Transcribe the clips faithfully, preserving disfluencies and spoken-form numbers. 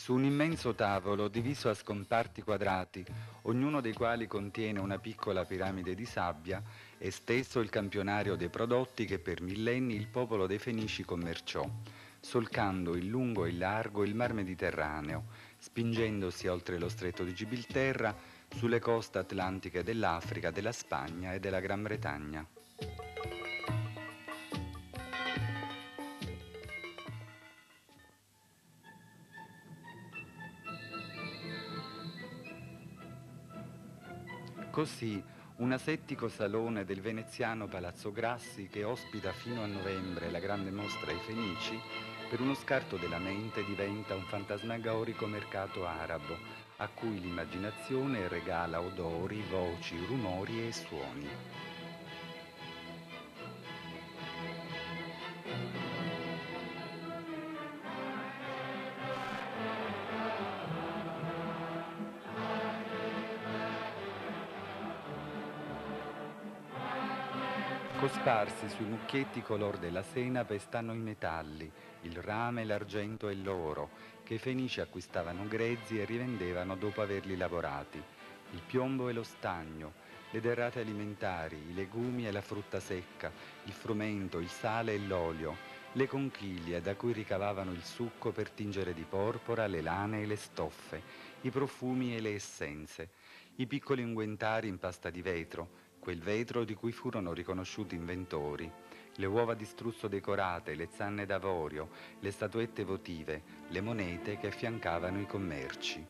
Su un immenso tavolo diviso a scomparti quadrati, ognuno dei quali contiene una piccola piramide di sabbia, è steso il campionario dei prodotti che per millenni il popolo dei Fenici commerciò, solcando in lungo e in largo il mar Mediterraneo, spingendosi oltre lo stretto di Gibilterra sulle coste atlantiche dell'Africa, della Spagna e della Gran Bretagna. Così un asettico salone del veneziano Palazzo Grassi, che ospita fino a novembre la grande mostra ai Fenici, per uno scarto della mente diventa un fantasmagorico mercato arabo, a cui l'immaginazione regala odori, voci, rumori e suoni. Cosparsi sui mucchietti color della senape stanno i metalli, il rame, l'argento e l'oro, che i Fenici acquistavano grezzi e rivendevano dopo averli lavorati, il piombo e lo stagno, le derrate alimentari, i legumi e la frutta secca, il frumento, il sale e l'olio, le conchiglie da cui ricavavano il succo per tingere di porpora le lane e le stoffe, i profumi e le essenze, i piccoli unguentari in pasta di vetro, quel vetro di cui furono riconosciuti inventori, le uova di struzzo decorate, le zanne d'avorio, le statuette votive, le monete che affiancavano i commerci.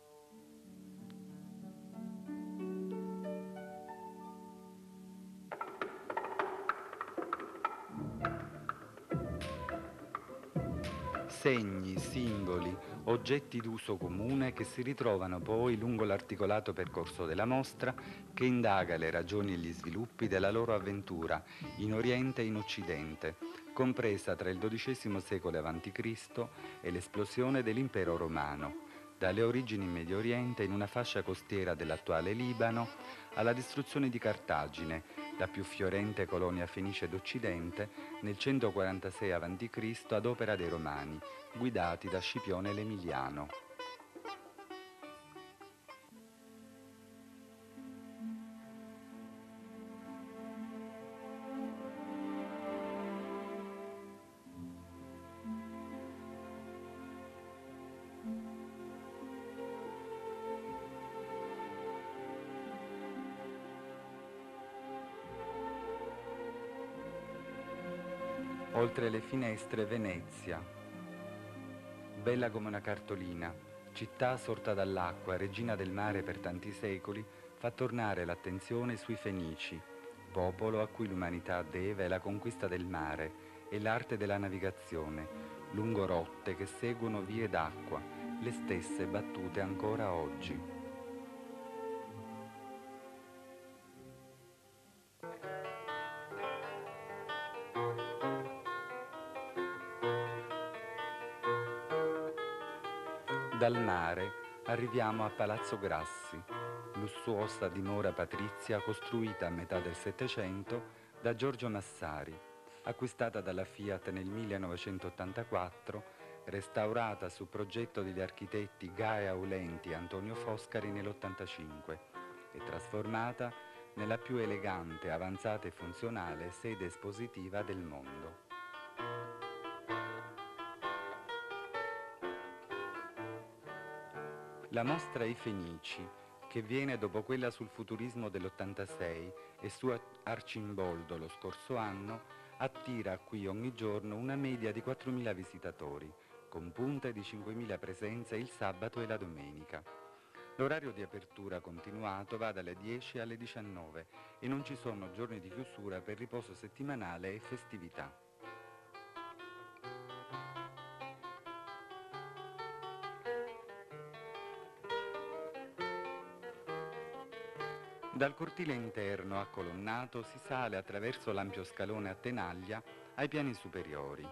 Segni, simboli, oggetti d'uso comune che si ritrovano poi lungo l'articolato percorso della mostra, che indaga le ragioni e gli sviluppi della loro avventura in Oriente e in Occidente, compresa tra il dodicesimo secolo avanti Cristo e l'esplosione dell'impero romano, dalle origini in Medio Oriente in una fascia costiera dell'attuale Libano alla distruzione di Cartagine, la più fiorente colonia fenice d'Occidente, nel centoquarantasei avanti Cristo ad opera dei Romani, guidati da Scipione l'Emiliano. Oltre le finestre Venezia, bella come una cartolina, città sorta dall'acqua, regina del mare per tanti secoli, fa tornare l'attenzione sui Fenici, popolo a cui l'umanità deve la conquista del mare e l'arte della navigazione, lungo rotte che seguono vie d'acqua, le stesse battute ancora oggi. Dal mare arriviamo a Palazzo Grassi, lussuosa dimora patrizia costruita a metà del Settecento da Giorgio Massari, acquistata dalla Fiat nel millenovecentottantaquattro, restaurata su progetto degli architetti Gae Aulenti e Antonio Foscari nell'ottantacinque e trasformata nella più elegante, avanzata e funzionale sede espositiva del mondo. La mostra I Fenici, che viene dopo quella sul futurismo dell'ottantasei e su Arcimboldo lo scorso anno, attira qui ogni giorno una media di quattromila visitatori, con punte di cinquemila presenze il sabato e la domenica. L'orario di apertura continuato va dalle dieci alle diciannove e non ci sono giorni di chiusura per riposo settimanale e festività. Dal cortile interno a colonnato si sale attraverso l'ampio scalone a tenaglia ai piani superiori.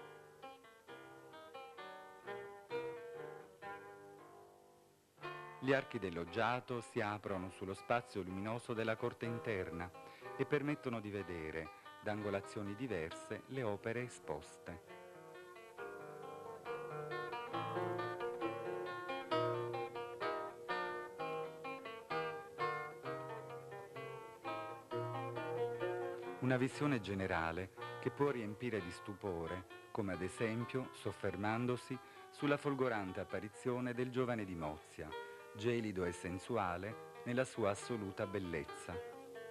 Gli archi del loggiato si aprono sullo spazio luminoso della corte interna e permettono di vedere, da angolazioni diverse, le opere esposte. Una visione generale che può riempire di stupore, come ad esempio soffermandosi sulla folgorante apparizione del giovane di Mozia, gelido e sensuale nella sua assoluta bellezza.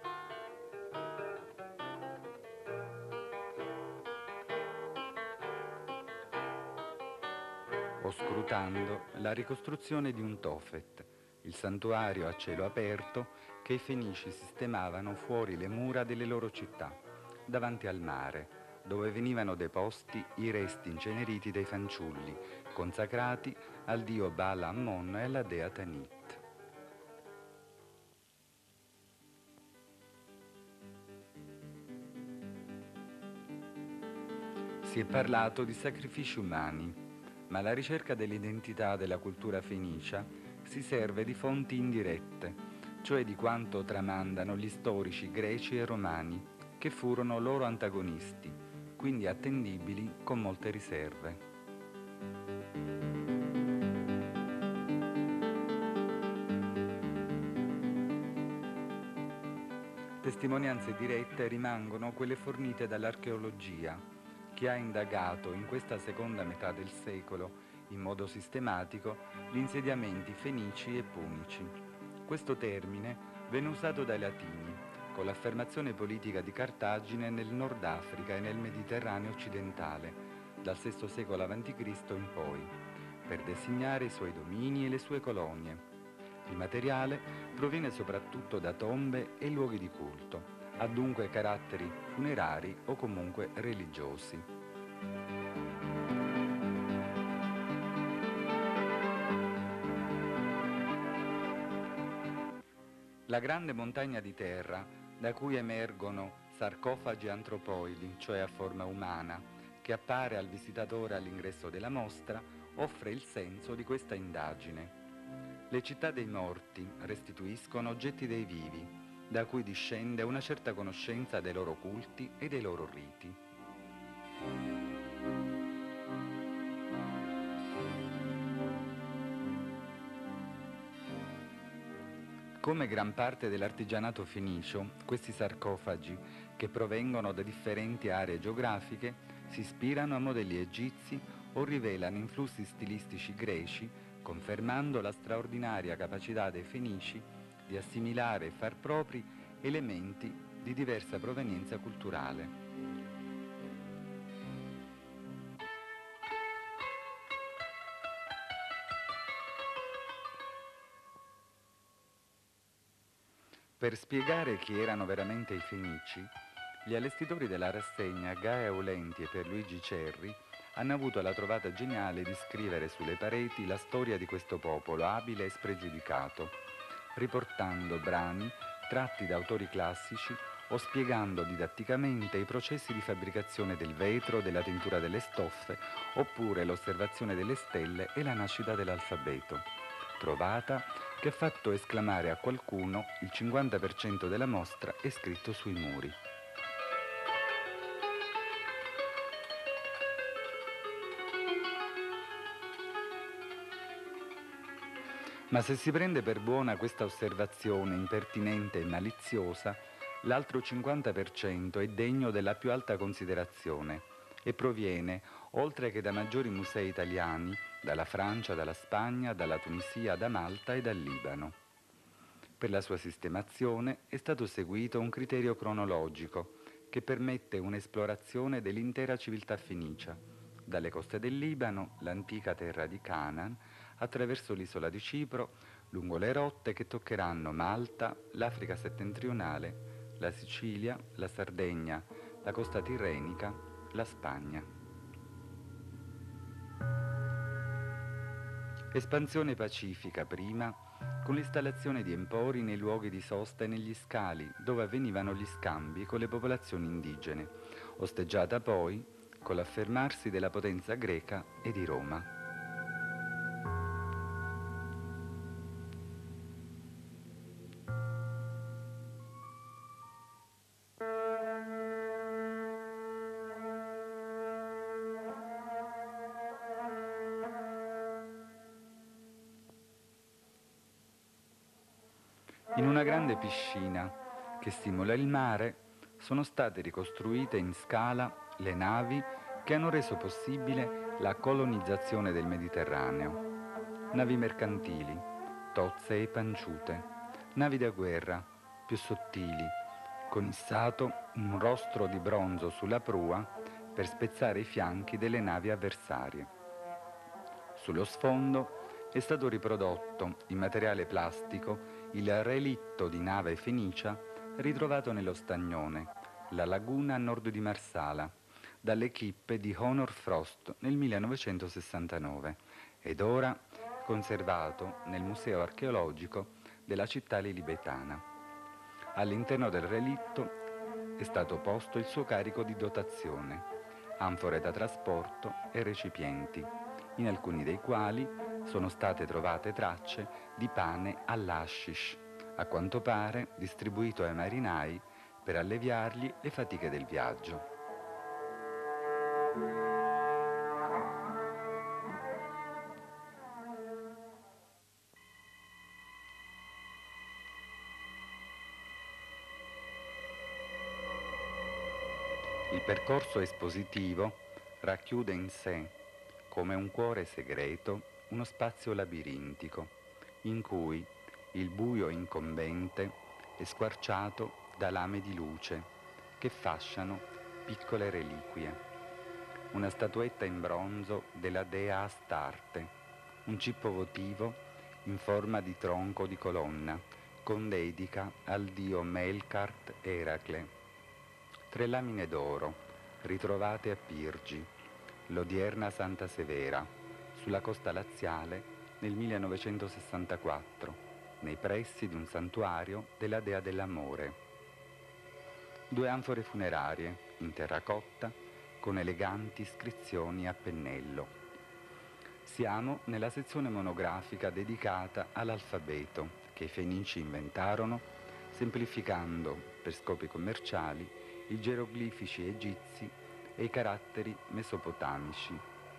O scrutando la ricostruzione di un Tophet, il santuario a cielo aperto che i Fenici sistemavano fuori le mura delle loro città, davanti al mare, dove venivano deposti i resti inceneriti dei fanciulli, consacrati al dio Baal Ammon e alla dea Tanit. Si è parlato di sacrifici umani, ma la ricerca dell'identità della cultura fenicia si serve di fonti indirette, cioè di quanto tramandano gli storici greci e romani, che furono loro antagonisti, quindi attendibili con molte riserve. Testimonianze dirette rimangono quelle fornite dall'archeologia, che ha indagato in questa seconda metà del secolo in modo sistematico gli insediamenti fenici e punici. Questo termine venne usato dai Latini con l'affermazione politica di Cartagine nel Nord Africa e nel Mediterraneo occidentale, dal sesto secolo avanti Cristo in poi, per designare i suoi domini e le sue colonie. Il materiale proviene soprattutto da tombe e luoghi di culto, ha dunque caratteri funerari o comunque religiosi. La grande montagna di terra da cui emergono sarcofagi antropoidi, cioè a forma umana, che appare al visitatore all'ingresso della mostra, offre il senso di questa indagine. Le città dei morti restituiscono oggetti dei vivi, da cui discende una certa conoscenza dei loro culti e dei loro riti. Come gran parte dell'artigianato fenicio, questi sarcofagi, che provengono da differenti aree geografiche, si ispirano a modelli egizi o rivelano influssi stilistici greci, confermando la straordinaria capacità dei fenici di assimilare e far propri elementi di diversa provenienza culturale. Per spiegare chi erano veramente i Fenici, gli allestitori della rassegna Gaia Aulenti e Pierluigi Cerri hanno avuto la trovata geniale di scrivere sulle pareti la storia di questo popolo abile e spregiudicato, riportando brani tratti da autori classici o spiegando didatticamente i processi di fabbricazione del vetro, della tintura delle stoffe, oppure l'osservazione delle stelle e la nascita dell'alfabeto. Trovata che ha fatto esclamare a qualcuno il cinquanta per cento della mostra è scritto sui muri. Ma se si prende per buona questa osservazione impertinente e maliziosa, l'altro cinquanta per cento è degno della più alta considerazione e proviene, oltre che da maggiori musei italiani, dalla Francia, dalla Spagna, dalla Tunisia, da Malta e dal Libano. Per la sua sistemazione è stato seguito un criterio cronologico che permette un'esplorazione dell'intera civiltà fenicia, dalle coste del Libano, l'antica terra di Canaan, attraverso l'isola di Cipro, lungo le rotte che toccheranno Malta, l'Africa settentrionale, la Sicilia, la Sardegna, la costa tirrenica, la Spagna. Espansione pacifica prima, con l'installazione di empori nei luoghi di sosta e negli scali, dove avvenivano gli scambi con le popolazioni indigene, osteggiata poi con l'affermarsi della potenza greca e di Roma. In una grande piscina che simula il mare, sono state ricostruite in scala le navi che hanno reso possibile la colonizzazione del Mediterraneo. Navi mercantili, tozze e panciute, navi da guerra, più sottili, con issato un rostro di bronzo sulla prua per spezzare i fianchi delle navi avversarie. Sullo sfondo è stato riprodotto in materiale plastico il relitto di nave fenicia ritrovato nello Stagnone, la laguna a nord di Marsala, dall'equipe di Honor Frost nel millenovecentosessantanove ed ora conservato nel Museo archeologico della città lilibetana. All'interno del relitto è stato posto il suo carico di dotazione, anfore da trasporto e recipienti, in alcuni dei quali sono state trovate tracce di pane all'hashish, a quanto pare distribuito ai marinai per alleviargli le fatiche del viaggio. Il percorso espositivo racchiude in sé, come un cuore segreto, uno spazio labirintico, in cui il buio incombente è squarciato da lame di luce che fasciano piccole reliquie. Una statuetta in bronzo della dea Astarte, un cippo votivo in forma di tronco di colonna, con dedica al dio Melkart Eracle. Tre lamine d'oro, ritrovate a Pirgi, l'odierna Santa Severa, sulla costa laziale nel millenovecentosessantaquattro, nei pressi di un santuario della dea dell'amore. Due anfore funerarie, in terracotta, con eleganti iscrizioni a pennello. Siamo nella sezione monografica dedicata all'alfabeto che i Fenici inventarono, semplificando per scopi commerciali i geroglifici egizi e i caratteri mesopotamici.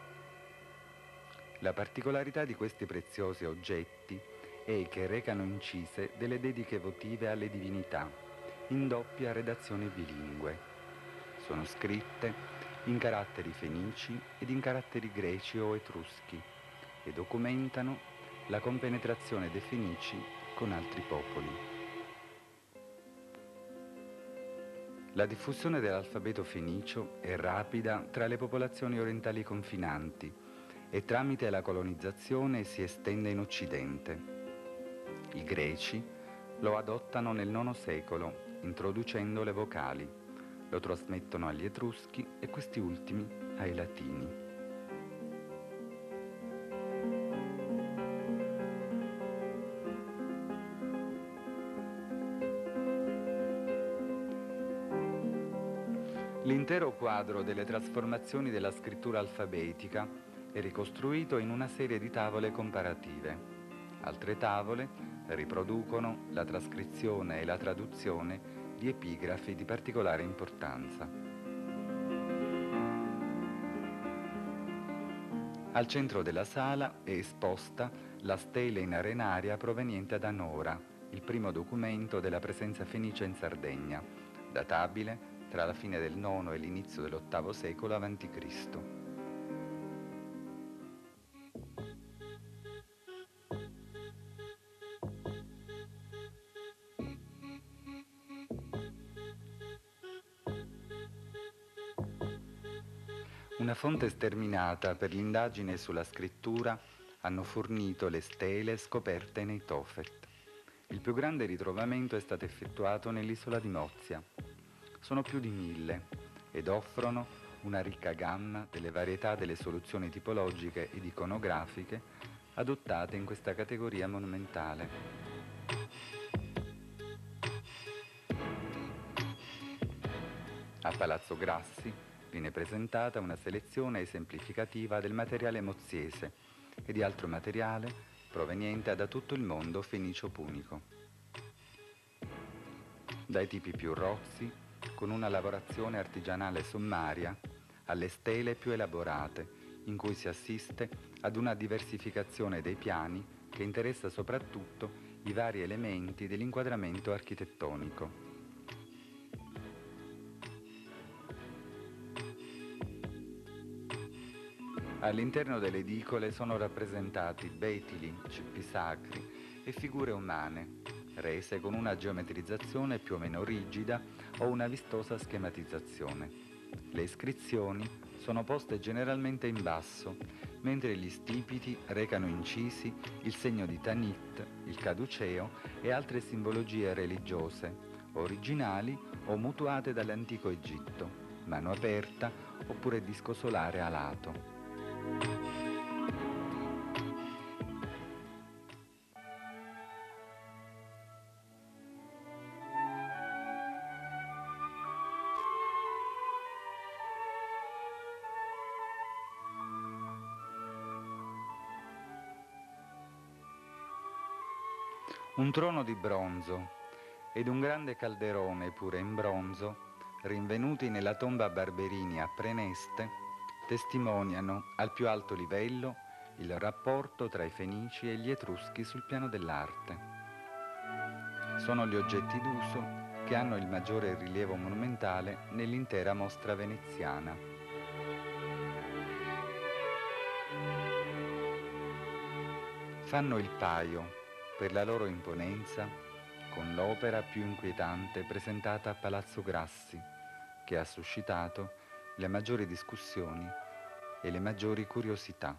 La particolarità di questi preziosi oggetti è che recano incise delle dediche votive alle divinità, in doppia redazione bilingue. Sono scritte in caratteri fenici ed in caratteri greci o etruschi e documentano la compenetrazione dei Fenici con altri popoli. La diffusione dell'alfabeto fenicio è rapida tra le popolazioni orientali confinanti e tramite la colonizzazione si estende in Occidente. I greci lo adottano nel nono secolo, introducendo le vocali, lo trasmettono agli etruschi e questi ultimi ai latini. L'intero quadro delle trasformazioni della scrittura alfabetica è ricostruito in una serie di tavole comparative. Altre tavole riproducono la trascrizione e la traduzione di epigrafi di particolare importanza. Al centro della sala è esposta la stele in arenaria proveniente da Nora, il primo documento della presenza fenicia in Sardegna, databile tra la fine del nono e l'inizio dell'ottavo secolo avanti Cristo. Una fonte sterminata per l'indagine sulla scrittura hanno fornito le stele scoperte nei Tophet. Il più grande ritrovamento è stato effettuato nell'isola di Mozia. Sono più di mille ed offrono una ricca gamma delle varietà delle soluzioni tipologiche ed iconografiche adottate in questa categoria monumentale. A Palazzo Grassi viene presentata una selezione esemplificativa del materiale moziese e di altro materiale proveniente da tutto il mondo fenicio-punico. Dai tipi più rozzi, con una lavorazione artigianale sommaria, alle stele più elaborate, in cui si assiste ad una diversificazione dei piani che interessa soprattutto i vari elementi dell'inquadramento architettonico. All'interno delle edicole sono rappresentati betili, ceppi sacri e figure umane, rese con una geometrizzazione più o meno rigida o una vistosa schematizzazione. Le iscrizioni sono poste generalmente in basso, mentre gli stipiti recano incisi il segno di Tanit, il caduceo e altre simbologie religiose, originali o mutuate dall'antico Egitto, mano aperta oppure disco solare alato. Un trono di bronzo ed un grande calderone pure in bronzo, rinvenuti nella tomba Barberini a Preneste, testimoniano al più alto livello il rapporto tra i Fenici e gli Etruschi sul piano dell'arte. Sono gli oggetti d'uso che hanno il maggiore rilievo monumentale nell'intera mostra veneziana. Fanno il paio per la loro imponenza con l'opera più inquietante presentata a Palazzo Grassi, che ha suscitato le maggiori discussioni e le maggiori curiosità.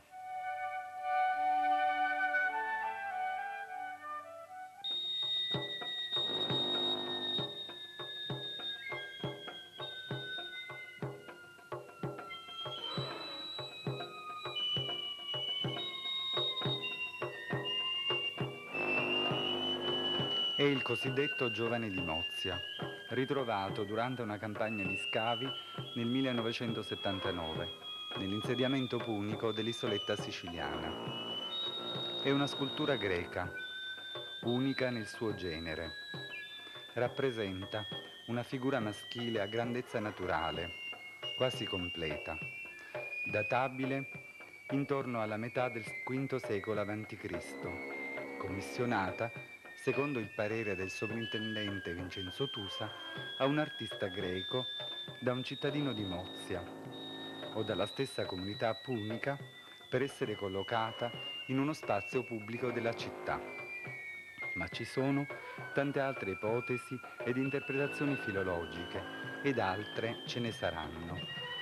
È il cosiddetto Giovane di Mozia, ritrovato durante una campagna di scavi nel millenovecentosettantanove, nell'insediamento punico dell'isoletta siciliana. È una scultura greca, unica nel suo genere. Rappresenta una figura maschile a grandezza naturale, quasi completa, databile intorno alla metà del quinto secolo avanti Cristo, commissionata, secondo il parere del sovrintendente Vincenzo Tusa, a un artista greco da un cittadino di Mozia o dalla stessa comunità punica per essere collocata in uno spazio pubblico della città. Ma ci sono tante altre ipotesi ed interpretazioni filologiche, ed altre ce ne saranno.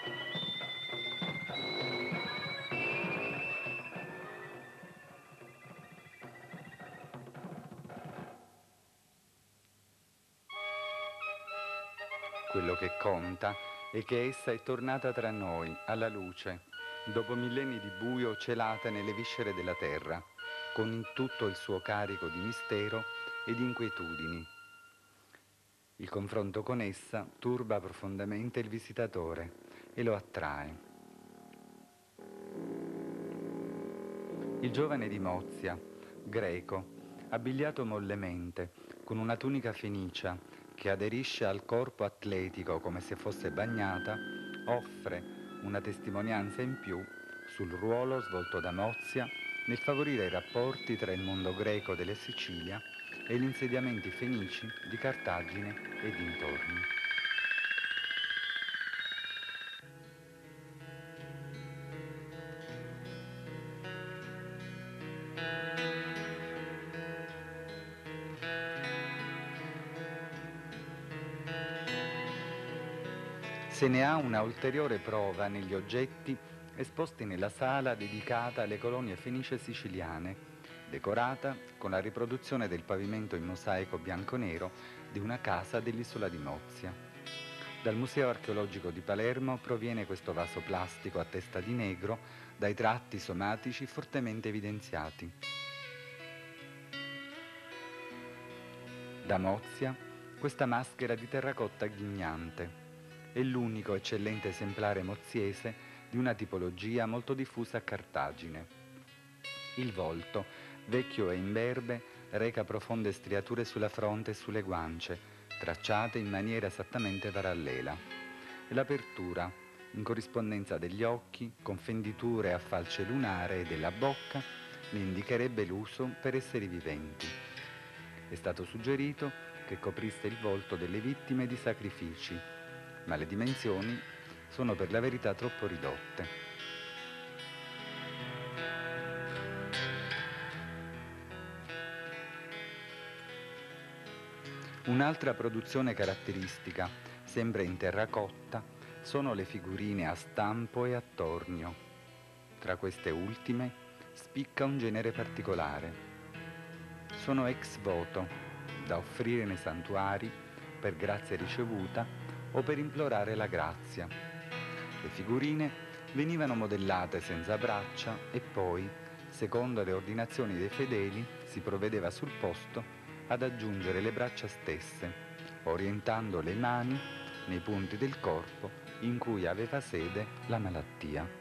Quello che conta è che essa è tornata tra noi, alla luce, dopo millenni di buio celata nelle viscere della terra, con tutto il suo carico di mistero e di inquietudini. Il confronto con essa turba profondamente il visitatore e lo attrae. Il giovane di Mozia, greco, abbigliato mollemente, con una tunica fenicia che aderisce al corpo atletico come se fosse bagnata, offre una testimonianza in più sul ruolo svolto da Mozia nel favorire i rapporti tra il mondo greco della Sicilia e gli insediamenti fenici di Cartagine e dintorni. Se ne ha una ulteriore prova negli oggetti esposti nella sala dedicata alle colonie fenicie siciliane, decorata con la riproduzione del pavimento in mosaico bianco-nero di una casa dell'isola di Mozia. Dal Museo Archeologico di Palermo proviene questo vaso plastico a testa di negro dai tratti somatici fortemente evidenziati. Da Mozia, questa maschera di terracotta ghignante è l'unico eccellente esemplare moziese di una tipologia molto diffusa a Cartagine. Il volto, vecchio e imberbe, reca profonde striature sulla fronte e sulle guance, tracciate in maniera esattamente parallela. E l'apertura, in corrispondenza degli occhi, con fenditure a falce lunare e della bocca, ne indicherebbe l'uso per esseri viventi. È stato suggerito che coprisse il volto delle vittime di sacrifici, ma le dimensioni sono per la verità troppo ridotte. Un'altra produzione caratteristica, sempre in terracotta, sono le figurine a stampo e a tornio. Tra queste ultime spicca un genere particolare. Sono ex voto, da offrire nei santuari per grazia ricevuta o per implorare la grazia. Le figurine venivano modellate senza braccia e poi, secondo le ordinazioni dei fedeli, si provvedeva sul posto ad aggiungere le braccia stesse, orientando le mani nei punti del corpo in cui aveva sede la malattia.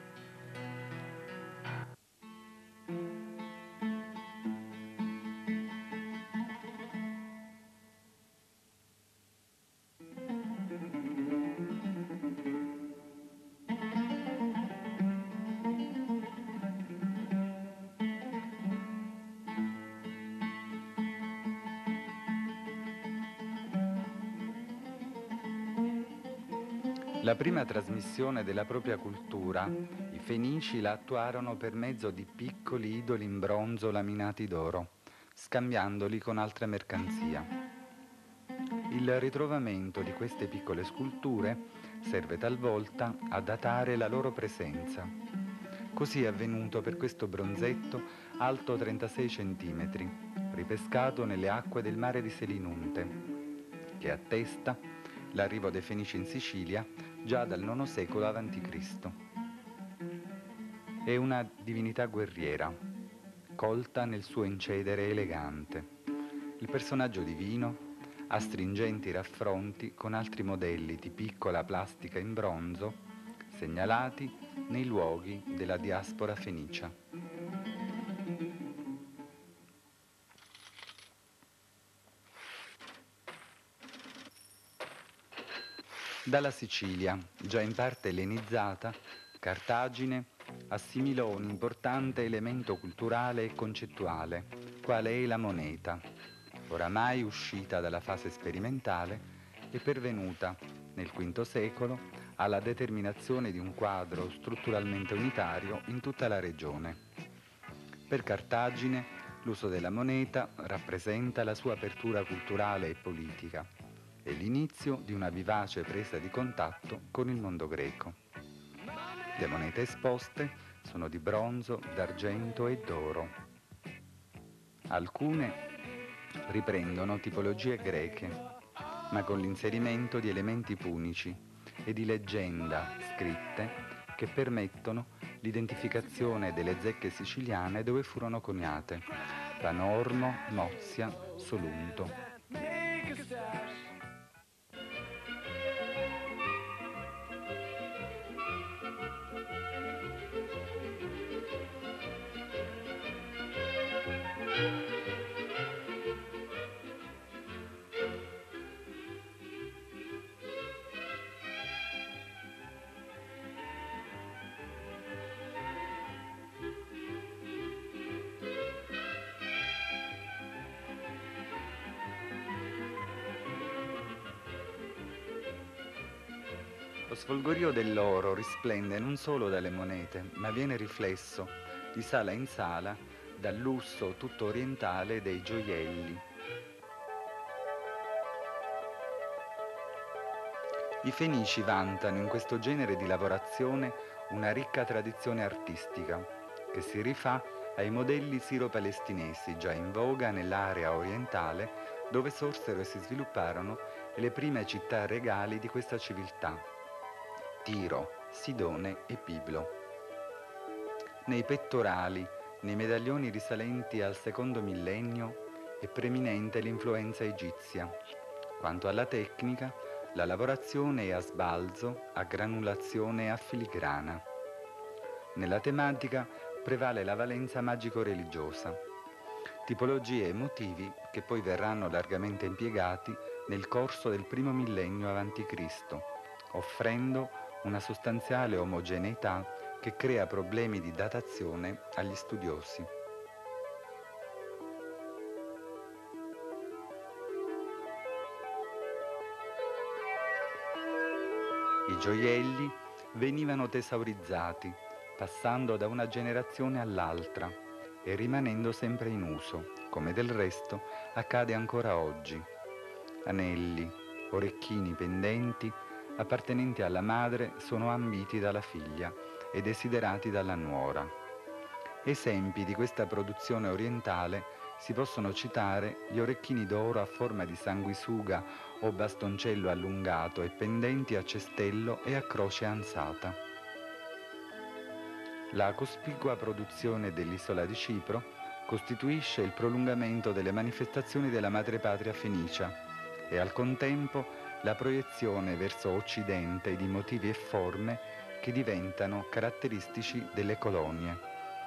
La prima trasmissione della propria cultura, i Fenici la attuarono per mezzo di piccoli idoli in bronzo laminati d'oro, scambiandoli con altra mercanzia. Il ritrovamento di queste piccole sculture serve talvolta a datare la loro presenza. Così è avvenuto per questo bronzetto alto trentasei centimetri, ripescato nelle acque del mare di Selinunte, che attesta l'arrivo dei Fenici in Sicilia già dal nono secolo avanti Cristo. È una divinità guerriera, colta nel suo incedere elegante. Il personaggio divino ha stringenti raffronti con altri modelli di piccola plastica in bronzo segnalati nei luoghi della diaspora fenicia. Dalla Sicilia, già in parte ellenizzata, Cartagine assimilò un importante elemento culturale e concettuale, quale è la moneta, oramai uscita dalla fase sperimentale e pervenuta nel quinto secolo alla determinazione di un quadro strutturalmente unitario in tutta la regione. Per Cartagine l'uso della moneta rappresenta la sua apertura culturale e politica e l'inizio di una vivace presa di contatto con il mondo greco. Le monete esposte sono di bronzo, d'argento e d'oro. Alcune riprendono tipologie greche, ma con l'inserimento di elementi punici e di leggenda scritte che permettono l'identificazione delle zecche siciliane dove furono coniate: Panormo, Nozia, Solunto. Lo sfolgorio dell'oro risplende non solo dalle monete, ma viene riflesso di sala in sala dal lusso tutto orientale dei gioielli. I Fenici vantano in questo genere di lavorazione una ricca tradizione artistica che si rifà ai modelli siro-palestinesi già in voga nell'area orientale dove sorsero e si svilupparono le prime città regali di questa civiltà: Tiro, Sidone e Biblo. Nei pettorali, nei medaglioni risalenti al secondo millennio, è preminente l'influenza egizia. Quanto alla tecnica, la lavorazione è a sbalzo, a granulazione e a filigrana. Nella tematica prevale la valenza magico-religiosa, tipologie e motivi che poi verranno largamente impiegati nel corso del primo millennio avanti Cristo, offrendo una sostanziale omogeneità che crea problemi di datazione agli studiosi. I gioielli venivano tesaurizzati, passando da una generazione all'altra e rimanendo sempre in uso, come del resto accade ancora oggi. Anelli, orecchini pendenti appartenenti alla madre sono ambiti dalla figlia e desiderati dalla nuora. Esempi di questa produzione orientale si possono citare gli orecchini d'oro a forma di sanguisuga o bastoncello allungato e pendenti a cestello e a croce ansata. La cospicua produzione dell'isola di Cipro costituisce il prolungamento delle manifestazioni della madrepatria fenicia e al contempo la proiezione verso occidente di motivi e forme che diventano caratteristici delle colonie.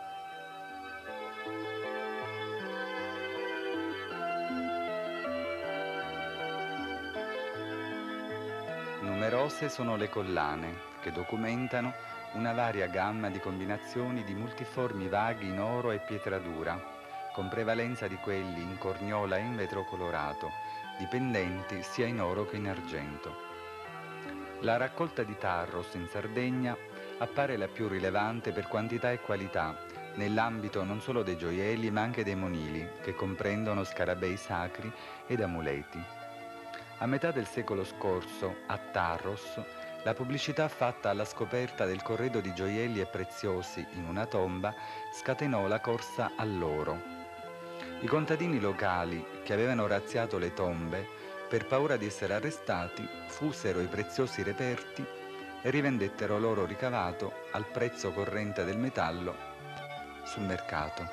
Numerose sono le collane che documentano una varia gamma di combinazioni di multiformi vaghi in oro e pietra dura, con prevalenza di quelli in corniola e in vetro colorato, dipendenti sia in oro che in argento. La raccolta di Tarros in Sardegna appare la più rilevante per quantità e qualità, nell'ambito non solo dei gioielli ma anche dei monili, che comprendono scarabei sacri ed amuleti. A metà del secolo scorso, a Tarros, la pubblicità fatta alla scoperta del corredo di gioielli e preziosi in una tomba scatenò la corsa all'oro. I contadini locali, che avevano razziato le tombe, per paura di essere arrestati, fusero i preziosi reperti e rivendettero l'oro ricavato al prezzo corrente del metallo sul mercato.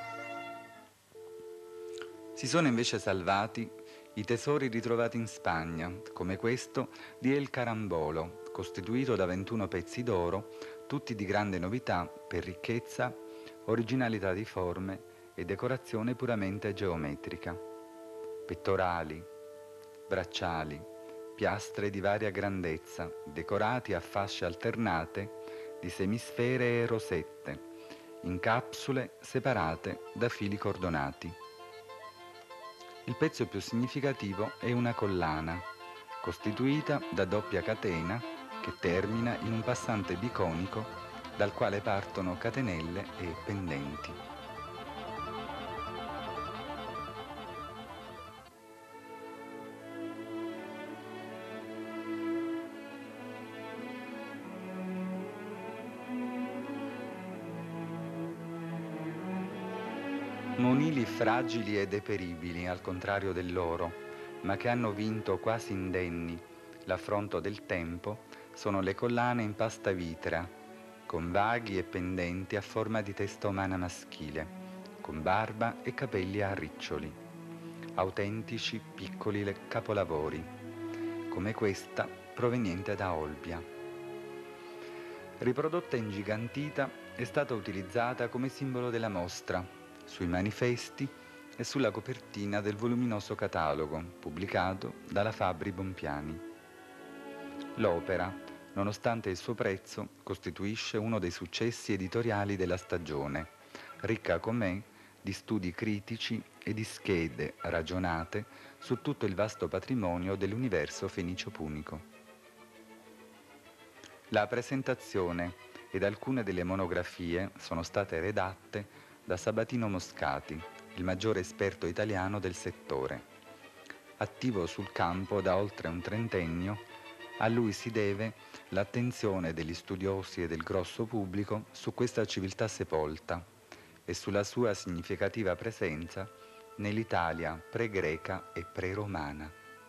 Si sono invece salvati i tesori ritrovati in Spagna, come questo di El Carambolo, costituito da ventuno pezzi d'oro, tutti di grande novità per ricchezza, originalità di forme e decorazione puramente geometrica. Pettorali, bracciali, piastre di varia grandezza, decorati a fasce alternate di semisfere e rosette, in capsule separate da fili cordonati. Il pezzo più significativo è una collana, costituita da doppia catena che termina in un passante biconico dal quale partono catenelle e pendenti. Monili fragili ed deperibili, al contrario dell'oro, ma che hanno vinto quasi indenni l'affronto del tempo, sono le collane in pasta vitrea, con vaghi e pendenti a forma di testa umana maschile, con barba e capelli a riccioli, autentici piccoli capolavori, come questa proveniente da Olbia. Riprodotta ingigantita, è stata utilizzata come simbolo della mostra, sui manifesti e sulla copertina del voluminoso catalogo pubblicato dalla Fabbri Bompiani. L'opera, nonostante il suo prezzo, costituisce uno dei successi editoriali della stagione, ricca com'è di studi critici e di schede ragionate su tutto il vasto patrimonio dell'universo fenicio-punico. La presentazione ed alcune delle monografie sono state redatte da Sabatino Moscati, il maggiore esperto italiano del settore. Attivo sul campo da oltre un trentennio, a lui si deve l'attenzione degli studiosi e del grosso pubblico su questa civiltà sepolta e sulla sua significativa presenza nell'Italia pre-greca e pre-romana.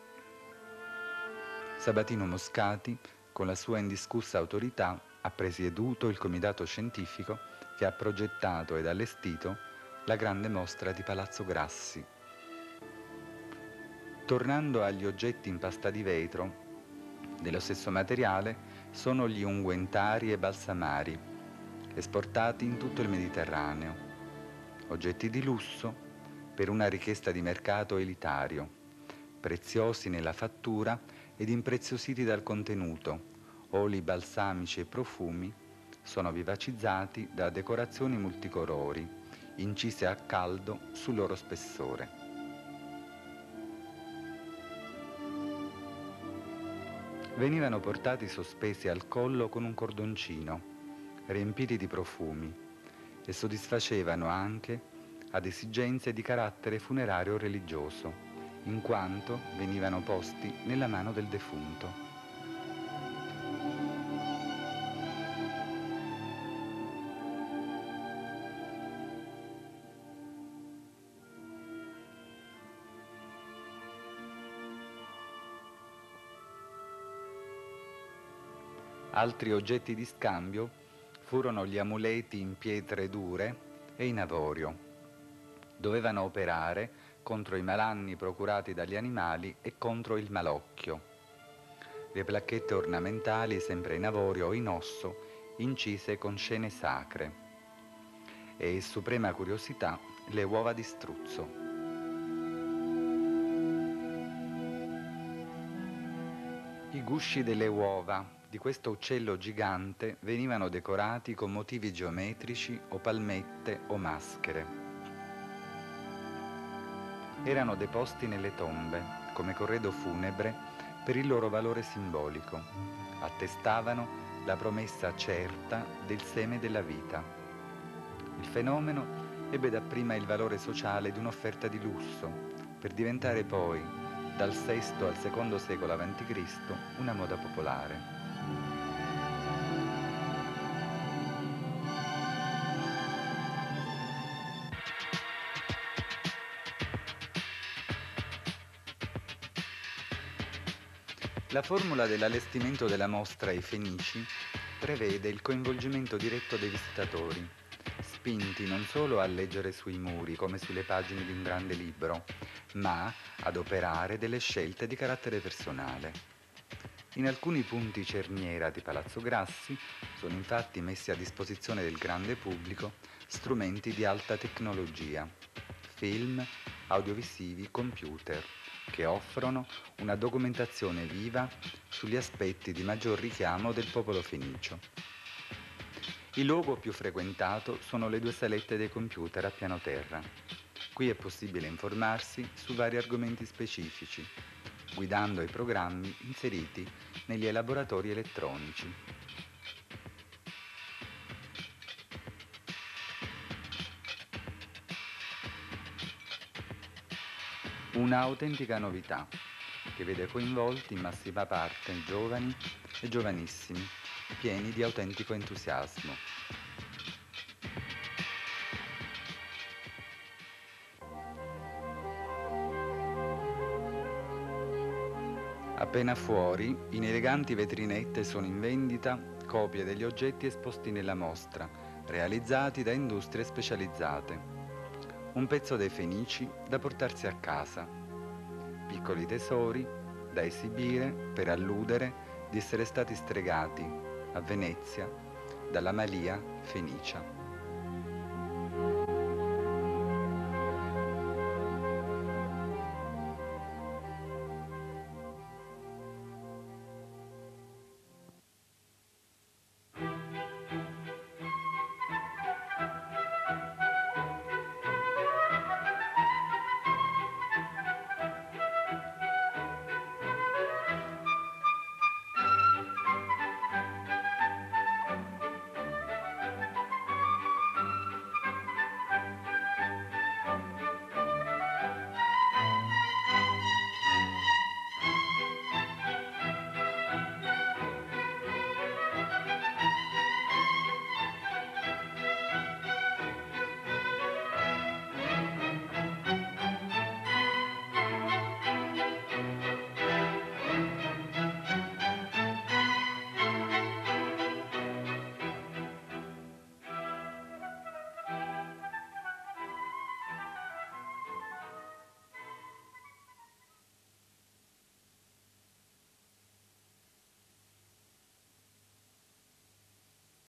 Sabatino Moscati, con la sua indiscussa autorità, ha presieduto il comitato scientifico che ha progettato ed allestito la grande mostra di Palazzo Grassi. Tornando agli oggetti in pasta di vetro, dello stesso materiale sono gli unguentari e balsamari, esportati in tutto il Mediterraneo. Oggetti di lusso per una richiesta di mercato elitario, preziosi nella fattura ed impreziositi dal contenuto, oli balsamici e profumi, sono vivacizzati da decorazioni multicolori, incise a caldo sul loro spessore. Venivano portati sospesi al collo con un cordoncino, riempiti di profumi, e soddisfacevano anche ad esigenze di carattere funerario o religioso, in quanto venivano posti nella mano del defunto. Altri oggetti di scambio furono gli amuleti in pietre dure e in avorio. Dovevano operare contro i malanni procurati dagli animali e contro il malocchio. Le placchette ornamentali, sempre in avorio o in osso, incise con scene sacre. E, suprema curiosità, le uova di struzzo. I gusci delle uova di questo uccello gigante venivano decorati con motivi geometrici o palmette o maschere. Erano deposti nelle tombe come corredo funebre per il loro valore simbolico. Attestavano la promessa certa del seme della vita. Il fenomeno ebbe dapprima il valore sociale di un'offerta di lusso, per diventare poi, dal sesto al secondo secolo avanti Cristo, una moda popolare. La formula dell'allestimento della mostra ai Fenici prevede il coinvolgimento diretto dei visitatori, spinti non solo a leggere sui muri come sulle pagine di un grande libro, ma ad operare delle scelte di carattere personale. In alcuni punti cerniera di Palazzo Grassi sono infatti messi a disposizione del grande pubblico strumenti di alta tecnologia, film, audiovisivi, computer, che offrono una documentazione viva sugli aspetti di maggior richiamo del popolo fenicio. Il luogo più frequentato sono le due salette dei computer a piano terra. Qui è possibile informarsi su vari argomenti specifici, guidando i programmi inseriti negli elaboratori elettronici. Una autentica novità che vede coinvolti in massima parte giovani e giovanissimi, pieni di autentico entusiasmo. Appena fuori, in eleganti vetrinette sono in vendita copie degli oggetti esposti nella mostra, realizzati da industrie specializzate. Un pezzo dei Fenici da portarsi a casa, piccoli tesori da esibire per alludere di essere stati stregati a Venezia dalla Malia fenicia.